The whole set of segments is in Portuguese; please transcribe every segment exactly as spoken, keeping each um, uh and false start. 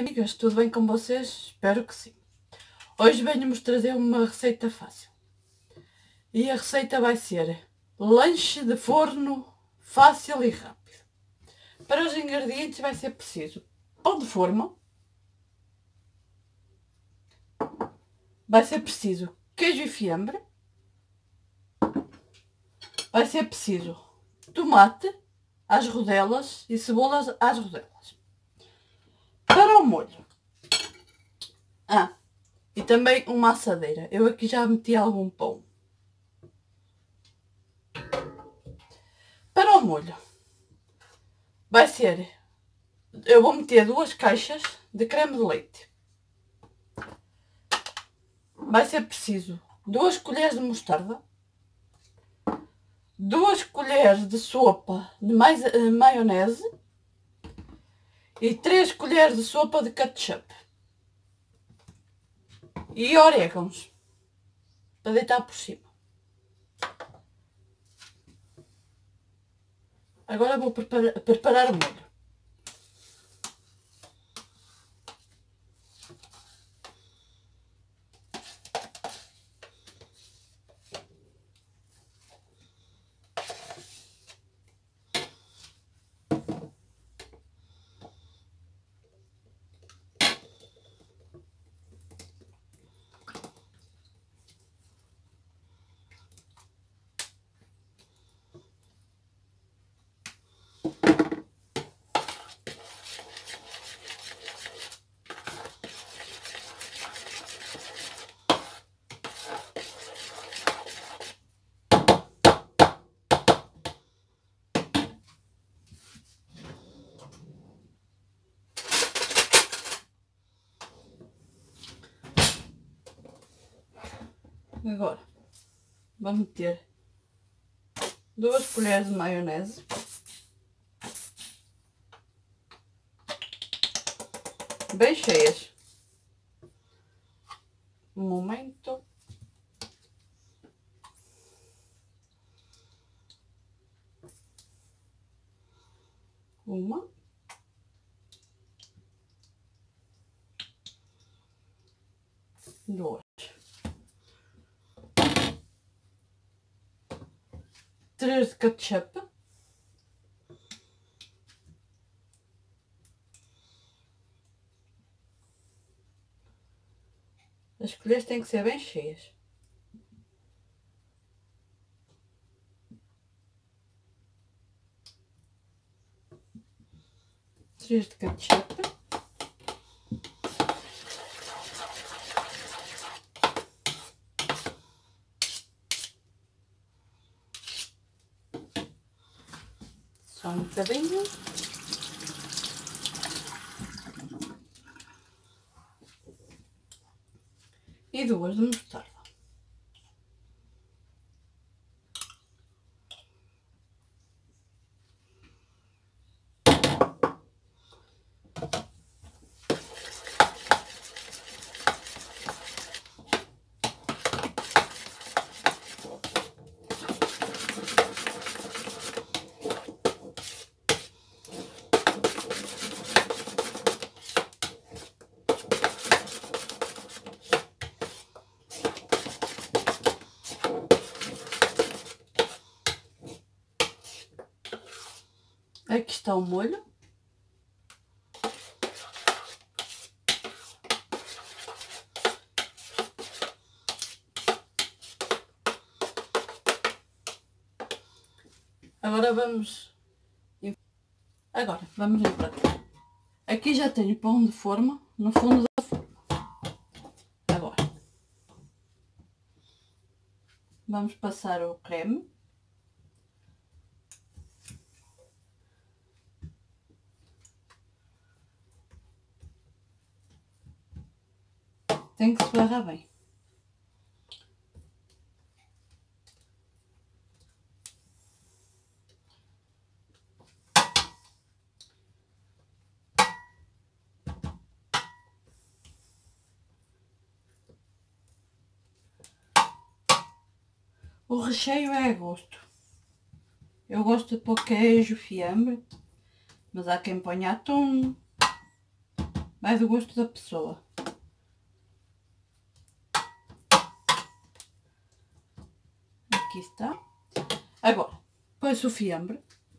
amigas, tudo bem com vocês? Espero que sim. Hoje venho-vos trazer uma receita fácil. E a receita vai ser lanche de forno fácil e rápido. Para os ingredientes vai ser preciso pão de forma, vai ser preciso queijo e fiambre, vai ser preciso tomate às rodelas e cebolas às rodelas. Para o molho, ah, e também uma assadeira. Eu aqui já meti algum pão. Para o molho, vai ser, eu vou meter duas caixas de creme de leite. Vai ser preciso duas colheres de mostarda, duas colheres de sopa de mais, uh, maionese e três colheres de sopa de ketchup. E orégãos para deitar por cima. Agora vou preparar, preparar o molho. Agora, vamos meter duas colheres de maionese, bem cheias. Um momento. Uma. Duas. Três de ketchup. As colheres têm que ser bem cheias. Três de ketchup. Só um bocadinho. E duas de mostarda. Aqui está o molho. Agora vamos... Agora vamos empratar. Aqui já tenho pão de forma no fundo da forma. Agora vamos passar o creme. Tem que se barrar bem. O recheio é a gosto. Eu gosto de pôr queijo, fiambre, mas há quem ponha atum, Vai do gosto da pessoa. Aqui está. Agora, põe-se o fiambre.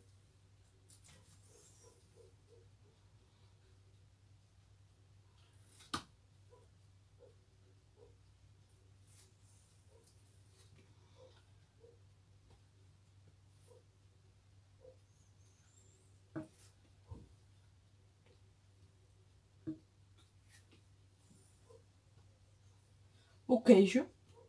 O queijo.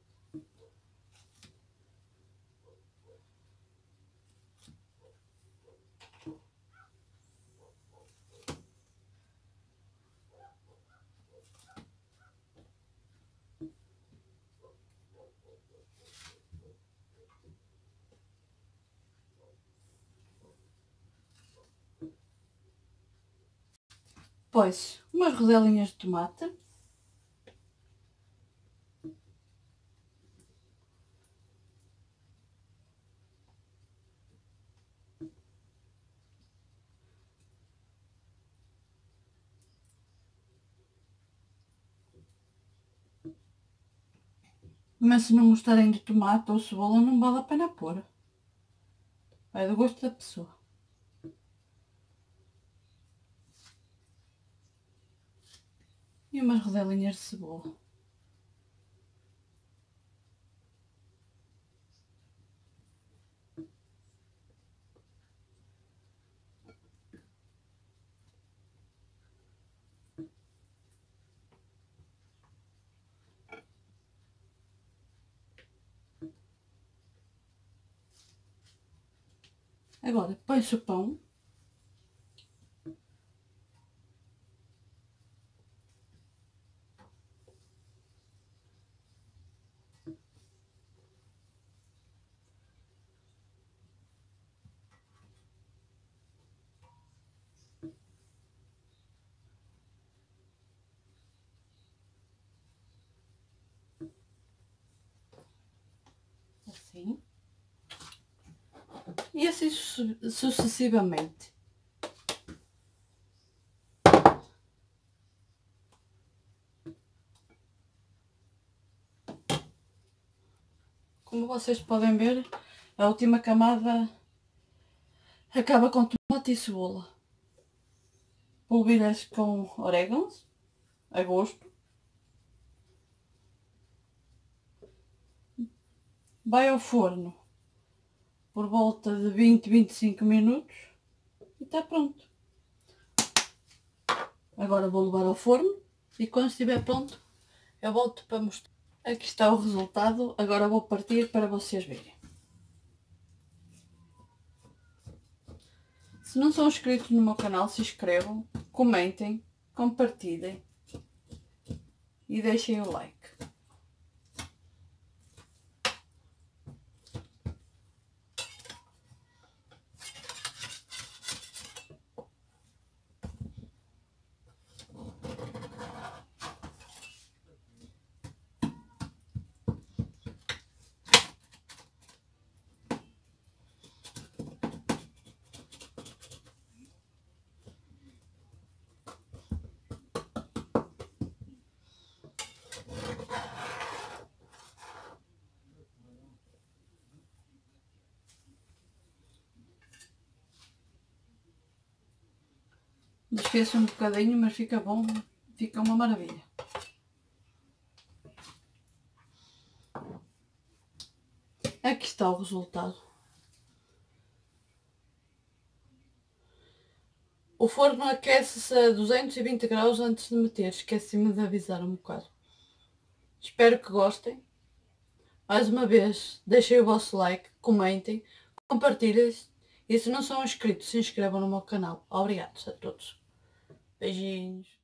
Põe-se umas rodelinhas de tomate. Mas se não gostarem de tomate ou cebola, não vale a pena pôr. Vai do gosto da pessoa. E umas rodelinhas de cebola. Agora, põe-se o pão. Assim. E assim su sucessivamente. Como vocês podem ver, a última camada acaba com tomate e cebola. Polvilhas com orégãos, a gosto. Vai ao forno por volta de vinte, vinte e cinco minutos e está pronto. Agora vou levar ao forno e quando estiver pronto eu volto para mostrar. Aqui está o resultado, agora vou partir para vocês verem. Se não são inscritos no meu canal, se inscrevam, comentem, compartilhem e deixem o like. Desfez-se um bocadinho, mas fica bom, fica uma maravilha. Aqui está o resultado. O forno aquece-se a duzentos e vinte graus antes de meter, esqueci-me de avisar um bocado. Espero que gostem. Mais uma vez, deixem o vosso like, comentem, compartilhem e se não são inscritos, se inscrevam no meu canal. Obrigados a todos. Beijinhos.